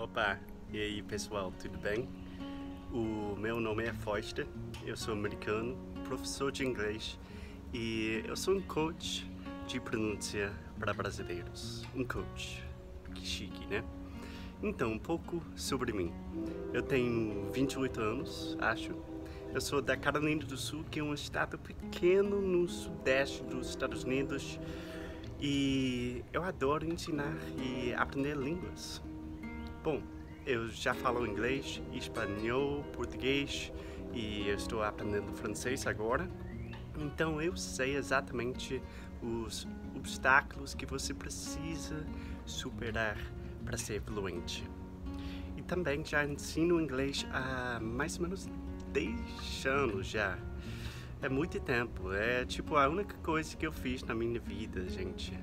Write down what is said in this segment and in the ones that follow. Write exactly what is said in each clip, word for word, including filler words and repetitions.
Opa, e aí pessoal, tudo bem? O meu nome é Foster, eu sou americano, professor de inglês e eu sou um coach de pronúncia para brasileiros. Um coach, que chique, né? Então, um pouco sobre mim. Eu tenho vinte e oito anos, acho. Eu sou da Carolina do Sul, que é um estado pequeno no sudeste dos Estados Unidos. E eu adoro ensinar e aprender línguas. Bom, eu já falo inglês, espanhol, português e eu estou aprendendo francês agora. Então eu sei exatamente os obstáculos que você precisa superar para ser fluente. E também já ensino inglês há mais ou menos dez anos já. É muito tempo, é tipo a única coisa que eu fiz na minha vida, gente.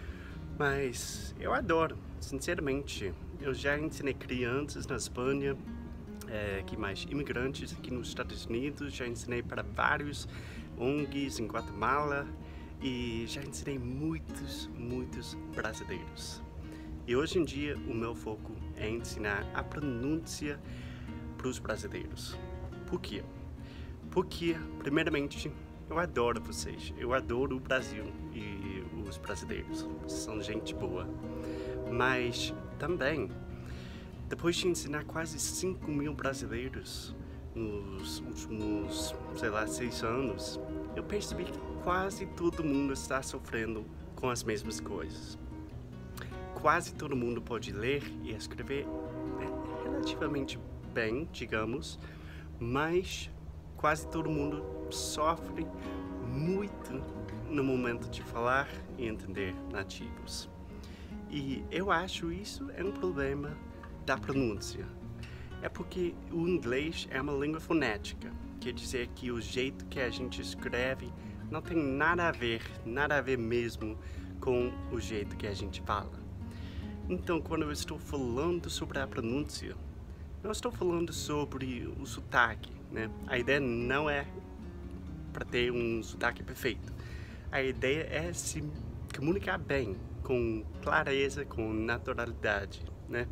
Mas eu adoro, sinceramente. Eu já ensinei crianças na Espanha, é, que mais imigrantes aqui nos Estados Unidos, já ensinei para vários O N Gs em Guatemala e já ensinei muitos, muitos brasileiros. E hoje em dia o meu foco é ensinar a pronúncia para os brasileiros. Por quê? Porque, primeiramente, eu adoro vocês, eu adoro o Brasil e os brasileiros, são gente boa. Mas também, depois de ensinar quase cinco mil brasileiros nos últimos, sei lá, seis anos, eu percebi que quase todo mundo está sofrendo com as mesmas coisas. Quase todo mundo pode ler e escrever relativamente bem, digamos, mas quase todo mundo sofre muito no momento de falar e entender nativos. E eu acho isso é um problema da pronúncia. É porque o inglês é uma língua fonética, quer dizer que o jeito que a gente escreve não tem nada a ver, nada a ver mesmo com o jeito que a gente fala. Então, quando eu estou falando sobre a pronúncia, não estou falando sobre o sotaque, né? A ideia não é para ter um sotaque perfeito. A ideia é se comunicar bem, com clareza, com naturalidade, né?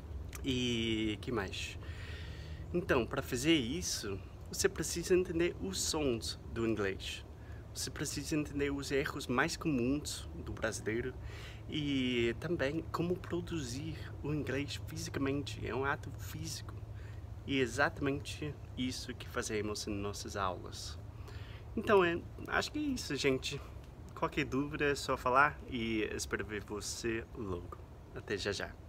E que mais? Então, para fazer isso, você precisa entender os sons do inglês. Você precisa entender os erros mais comuns do brasileiro e também como produzir o inglês fisicamente. É um ato físico. E é exatamente isso que fazemos em nossas aulas. Então, é, acho que é isso, gente. Qualquer dúvida é só falar e espero ver você logo. Até já já.